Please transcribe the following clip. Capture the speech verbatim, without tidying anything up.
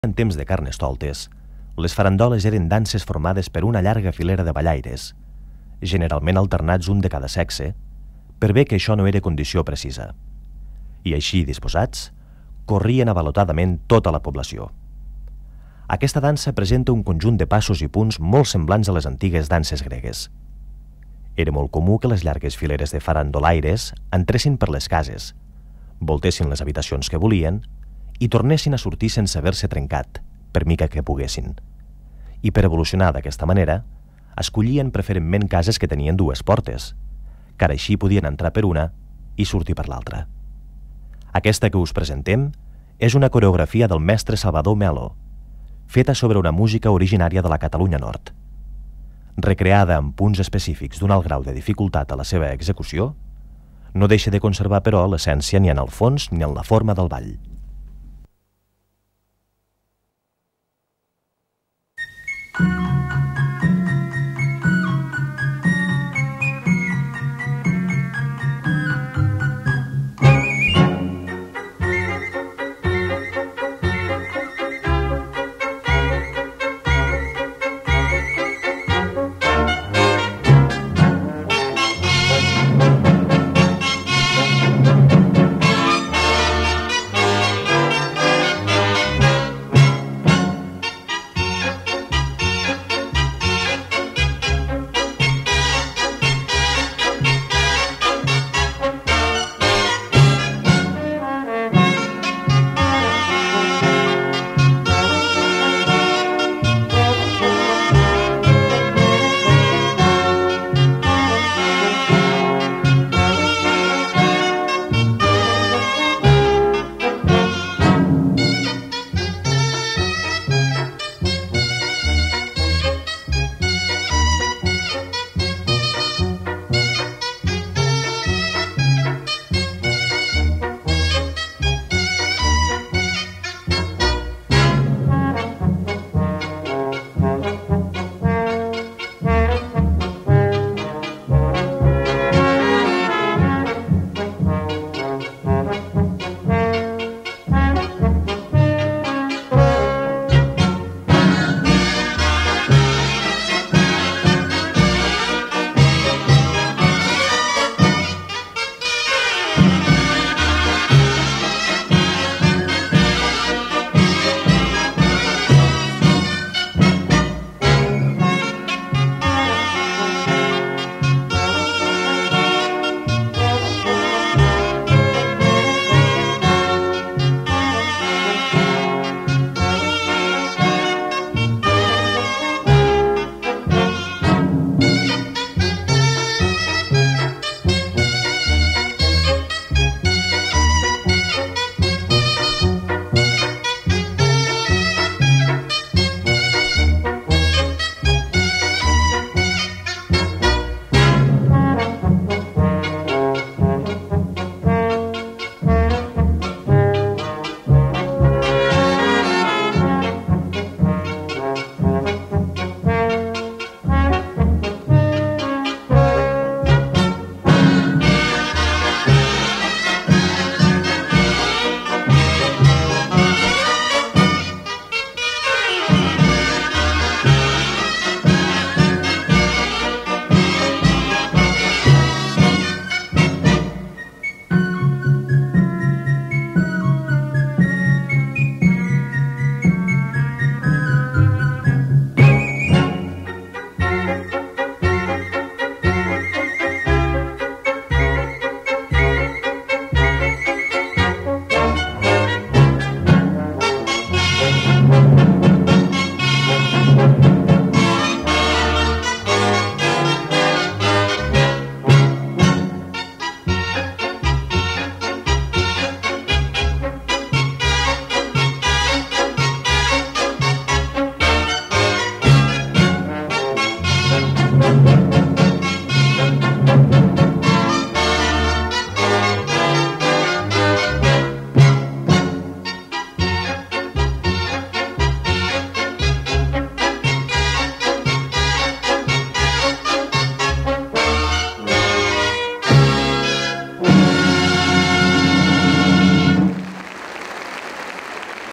En temps de Carnestoltes, les farandoles eren danses formades per una llarga filera de ballaires, generalment alternats un de cada sexe, per bé que això no era condició precisa. I així disposats, corrien avalotadament tota la població. Aquesta dansa presenta un conjunt de passos i punts molt semblants a les antigues danses gregues. Era molt comú que les llargues fileres de farandolaires entressin per les cases, voltessin les habitacions que volien i tornessin a sortir sense haver-se trencat, per mica que poguessin. I per evolucionar d'aquesta manera, escollien preferentment cases que tenien dues portes, car així podien entrar per una i sortir per l'altra. Aquesta que us presentem és una coreografia del mestre Salvador Melo, feta sobre una música originària de la Catalunya Nord. Recreada amb punts específics d'un alt grau de dificultat a la seva execució, no deixa de conservar, però, l'essència ni en el fons ni en la forma del ball.